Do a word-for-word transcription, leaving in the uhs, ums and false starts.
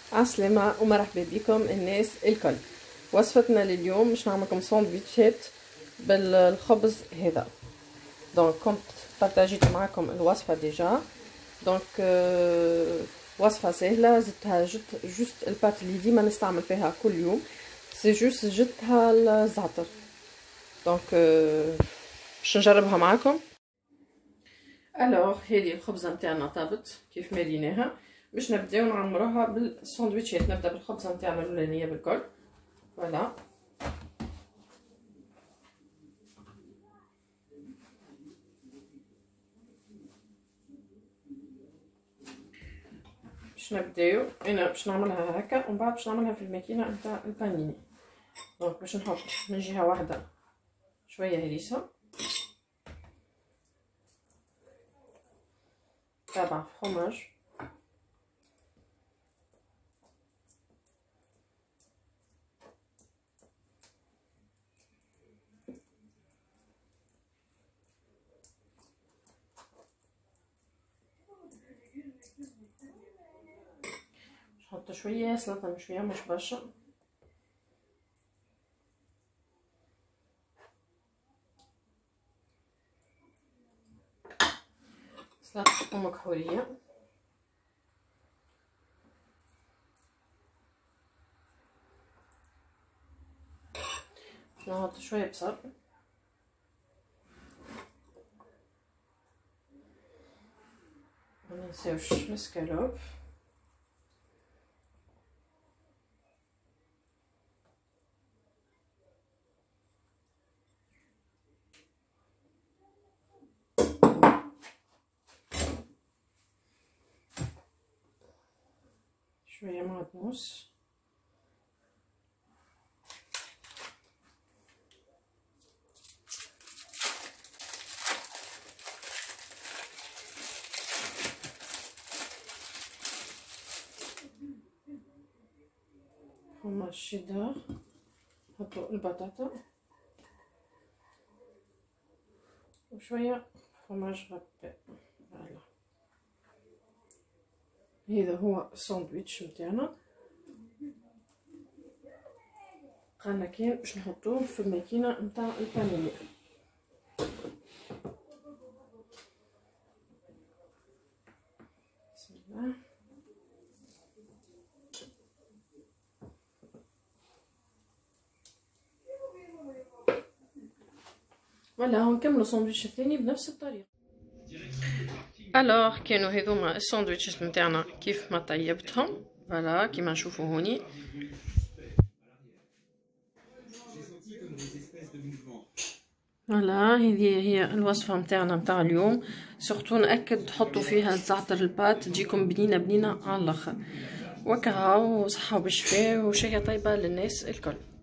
عسلامة ومرحبا بكم الناس الكل. وصفتنا لليوم باش نعملكم ساندويتشات بالخبز هذا. دونك كنت بارتاجيت معكم الوصفة ديجا. دونك آه وصفة سهلة، زدتها جت جوست البات اللي ديما نستعمل فيها كل يوم، سي جوست جدتها الزعتر. دونك آه باش نجربها معكم. الوغ هذه الخبزة نتاعنا طابت كيف ما ريناها، باش نبداو نعمروها بالساندويتشات. نبدا بالخبزه نتاعنا الاولانيه بالكل. فوالا باش نبداو، انا باش نعملها هكا ومن بعد باش نعملها في الماكينه نتاع البانيني. دونك باش نحط من جهه واحده شويه هريسه، تابع فروماج، نحط شويه سلطه من شويه مش برشا، سلطه ثوم كحوليه، نحط شويه بصل، مننساوش مسكالوب، شويه معدنوس، فروماج شيدار، نحطو البطاطا وشويه فروماج غابي. فوالا هذا هو الساندويتش نتاعنا. قالنا كان باش نحطوه في الماكينه نتاع البانيني. بسم الله. فوالا نكملوا الساندويتش الثاني بنفس الطريقه. الوغ كانوا هذوما الساندويتشات نتاعنا كيف ما طيبتهم. فوالا كيما نشوفوا هوني. فوالا هذه هي الوصفه نتاعنا نتاع اليوم. سورتو ناكد تحطوا فيها الزعتر البات تجيكم بنينه بنينه على الاخر. وكهو صحه وبشفاء وشهيه طيبه للناس الكل.